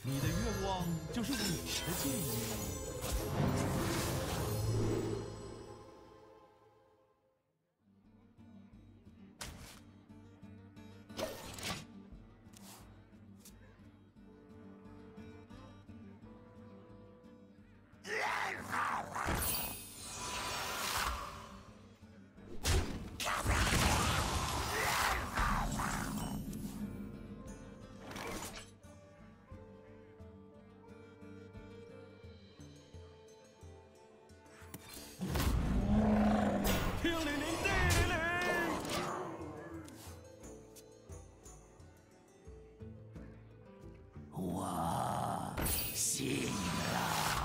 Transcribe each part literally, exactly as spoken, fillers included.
你的愿望就是我的建议。听令令，地令令。 我信了。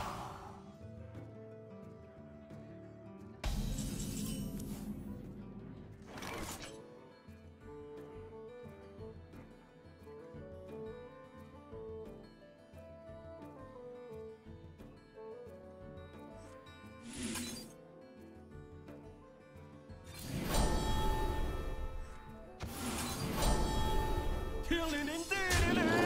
听令令，地令令。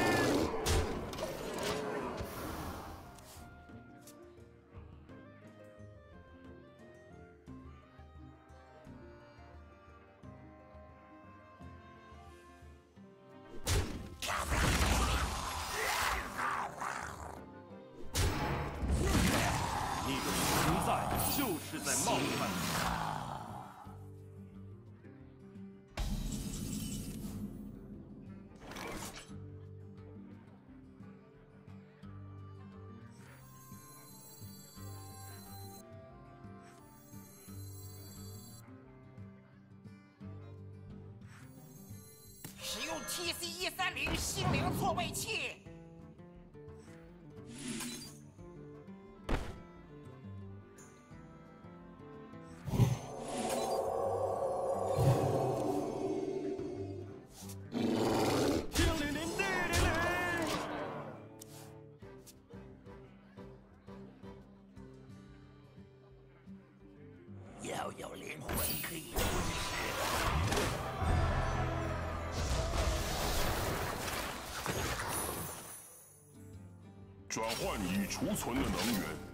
你的存在就是在冒犯我。 使用 T C 一三零心灵错位器。 听令令，地令令。 要有灵魂可以吞噬。 转换已储存的能源。